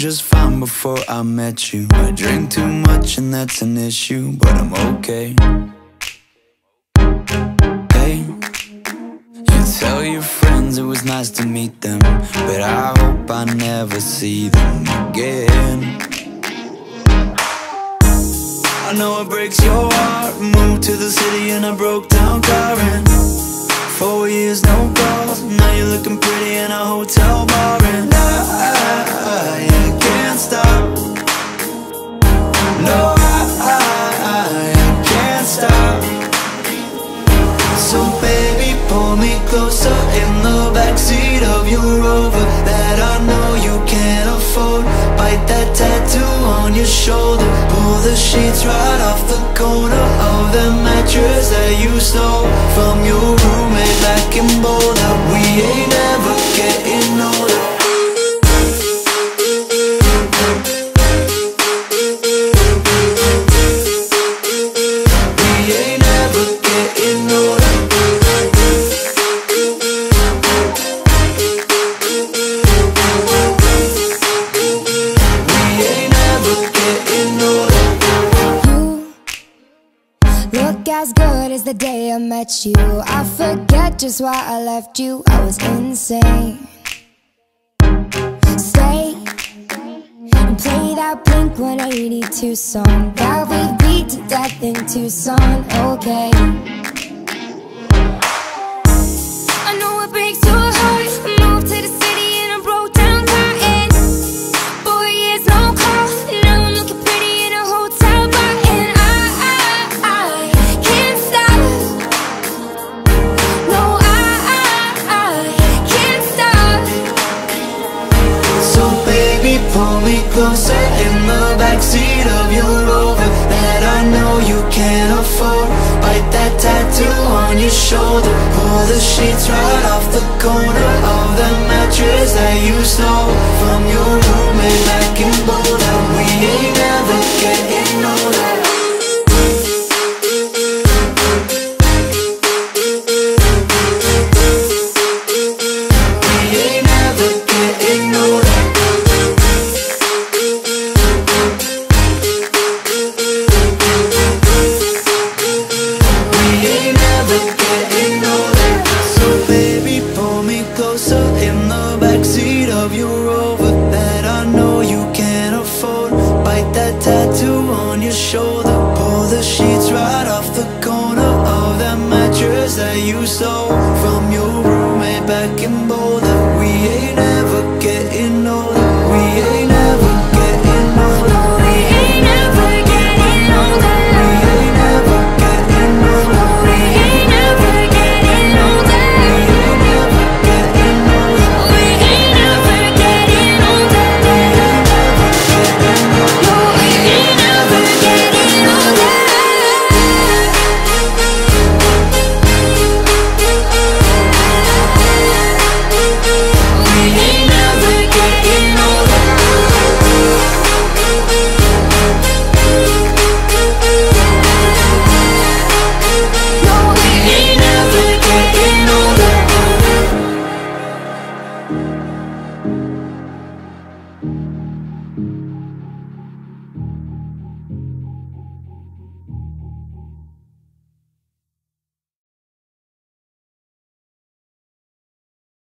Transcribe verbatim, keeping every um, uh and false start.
just fine before I met you. I drink too much and that's an issue, but I'm okay. Hey, you tell your friends it was nice to meet them, but I hope I never see them again. I know it breaks your heart. Moved to the city in a broke down car, and four years no calls. Now you're looking pretty in a hotel bar, and I, I, I can't stop. No, I, I, I can't stop. So baby, pull me closer in the backseat of your Rover that I know you can't afford. Bite that tattoo on your shoulder. Pull the sheets right off the corner of the mattress that you stole from your roommate back in Boulder. We ain't never getting older. As good as the day I met you, I forget just why I left you. I was insane. Stay and play that Blink one eighty-two song that we beat to death in Tucson. Okay, I know it breaks your heart. Moved to the city in a broke down car, and four years no call. Now I'm looking pretty in a hotel bar, and I, I, I can't stop. No, I, I, I can't stop. So baby, pull me closer in the backseat of your Rover that I know you can't afford. Bite that tattoo on your shoulder. Pull the sheets right off the corner of the mattress that you stole from your roommate back in Boulder. We ain't never getting older. Pull the sheets right off the corner of that mattress that you stole